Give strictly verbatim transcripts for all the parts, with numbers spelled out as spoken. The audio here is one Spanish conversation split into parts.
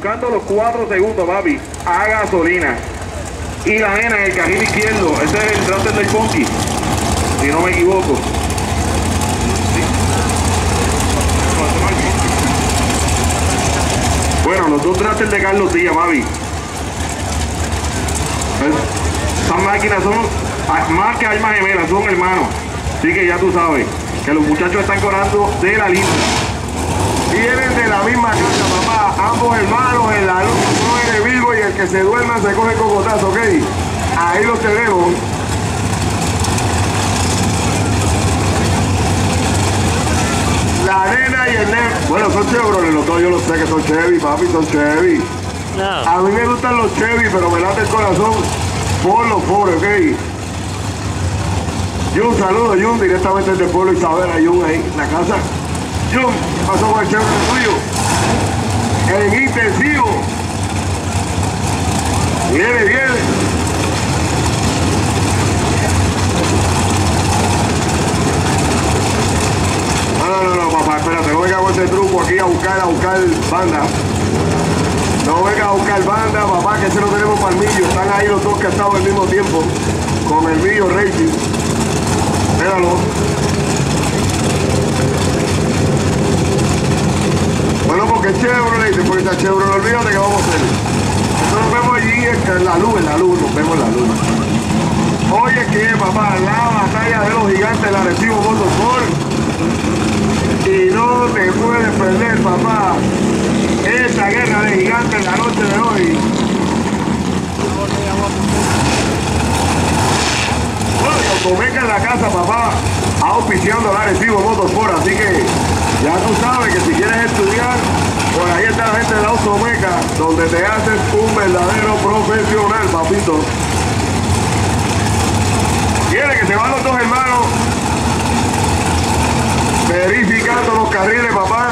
buscando los cuatro segundos, papi, a gasolina. Y la nena en el carril izquierdo, ese es el Drafter del Funky, si no me equivoco. Bueno, los dos Drafter de Carlos Díaz, papi. Esas máquinas son más que almas gemelas, son hermanos. Así que ya tú sabes que los muchachos están cobrando de la lista. Vienen de la misma casa, papá. Ambos hermanos en la luz, uno en el vivo y el que se duerma se coge cocotazo, ¿ok? Ahí los tenemos. La nena y el nene. Bueno, son Chevrolet, los dos yo lo sé que son Chevy, papi, son Chevy. No. A mí me gustan los Chevy, pero me late el corazón por los Ford, ¿ok? Jun, saludos, Jun, directamente desde el pueblo Isabela, Jun, ahí, en la casa. Jun, ¿qué pasó con el Chevrolet tuyo? En intensivo. Viene, viene. No, no, no, no, papá, espérate, no venga con ese truco aquí a buscar, a buscar banda. No venga a buscar banda, papá, que ese no tenemos palmillo. Están ahí los dos que estaban al mismo tiempo con el Millo Racing. Míralo. Bueno, porque Chevrolet, después está Chevrolet, olvídate que vamos a hacer. Nosotros nos vemos allí en la luz, en la luz, nos vemos en la luz. Oye, que papá, la batalla de los gigantes la Arecibo Motorsport. Y no te puedes perder, papá, esa guerra de gigantes en la noche de hoy. Bueno, y Automeca en la casa, papá, auspiciando el Arecibo Motorsport, así que ya tú sabes que si quieres estudiar, por ahí está la gente de la Automeca, donde te haces un verdadero profesional, papito. Quiere que se van los dos hermanos verificando los carriles, papá.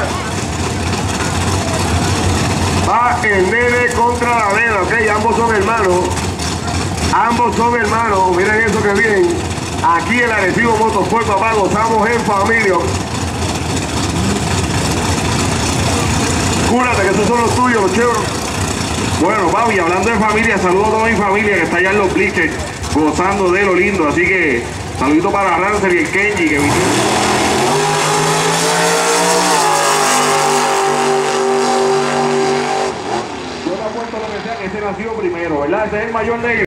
Va el nene contra la nena, ok, ambos son hermanos. Ambos son hermanos, miren eso que bien. Aquí el Arecibo Motorsport, papá, gozamos en familia. Cúrate que esos son los tuyos, los chéveros. Bueno, papi, hablando de familia, saludo a toda mi familia que está allá en los bleachers, gozando de lo lindo. Así que, saludito para Rancer y el Kenji, que vinieron. Yo te apuesto lo que sea que ese nació primero, ¿verdad? Ese es el mayor de ellos.